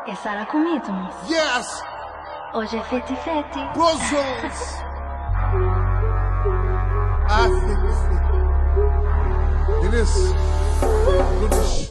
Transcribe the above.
É Sara comigo. Yes! Hoje é fete-fete. Brussels! Ah, fete-fete. Enes, tudo